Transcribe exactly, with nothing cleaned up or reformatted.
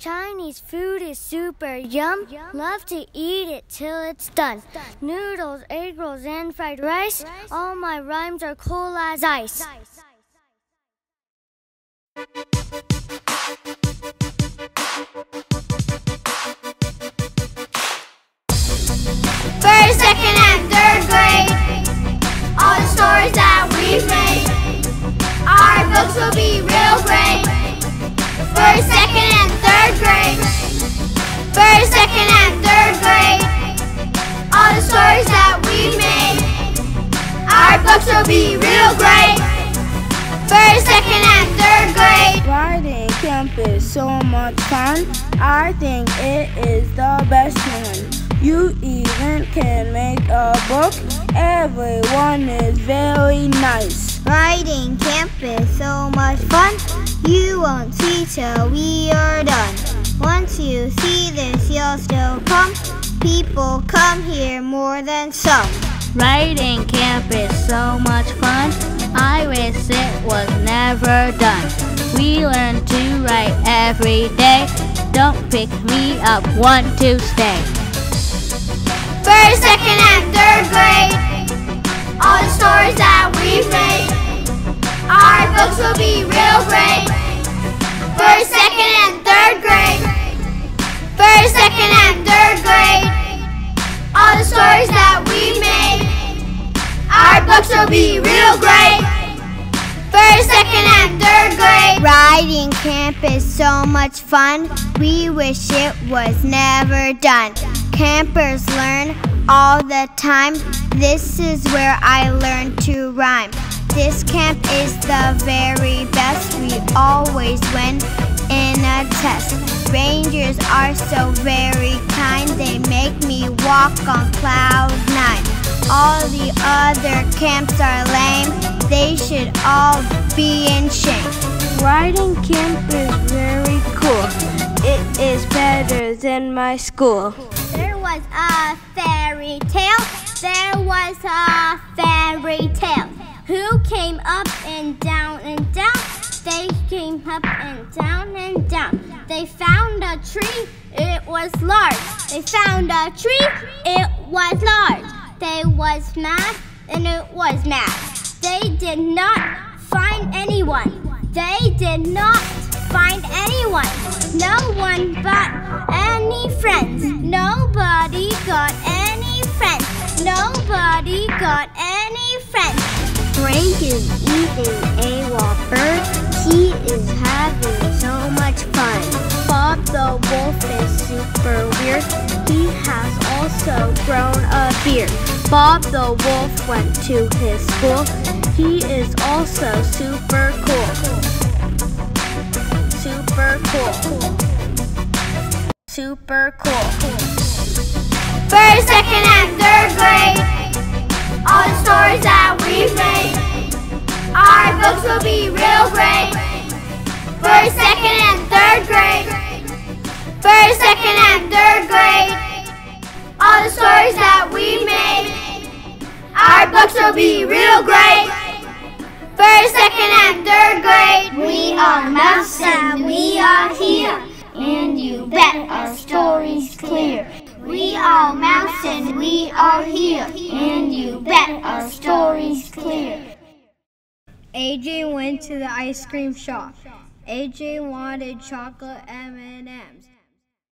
Chinese food is super yum. Love to eat it till it's done. Noodles, egg rolls, and fried rice. All my rhymes are cool as ice. First, second, and third grade, all the stories that we've made, our books will be real great. First, second, and third grade, first, second, and third grade, all the stories that we've made, our books will be real great. First, second, and third grade. Writing camp is so much fun. I think it is the best one. You even can make a book. Everyone is very nice. Writing camp is so much fun. You won't see till we are done. Once you see this, you'll still come. People come here more than some. Writing camp is so much fun. I wish it was never done. We learn to write every day. Don't pick me up, want to stay. First, second, and third grade, all the stories that we've made, our books will be real great. First, second, and third grade, first, second, and third grade, all the stories that we've made, our books will be real great. First, second, and third grade. Writing camp is so much fun. We wish it was never done. Campers learn all the time. This is where I learned to rhyme. This camp is the very best. We always win in a test. Rangers are so very kind. They make me walk on cloud nine. All the other camps are lame. They should all be in shame. Writing camp is very cool. It is better than my school. There was a fairy tale. There was a fairy tale. Who came up and down and down? They came up and down and down. They found a tree. It was large. They found a tree. It was large. They was mad and it was mad. They did not find anyone. They did not find anyone. No one got any friends. Nobody got any friends. Nobody got any friends. Frank is eating a Whopper. He is having so much fun. Bob the wolf is super weird. He has also grown a beard. Bob the wolf went to his school. He is also super cool. Super cool. Super cool. First, second, and third grade, all the stories that we've made, our books will be real great. First, second, and third grade, first, second, and third grade, all the stories that we've made, our books will be real great. First, second, and third grade. We are Mouse and we are here, and you bet our story's clear. We are Mouse and we are here, and you bet our story's clear. A J went to the ice cream shop. A J wanted chocolate M and M's.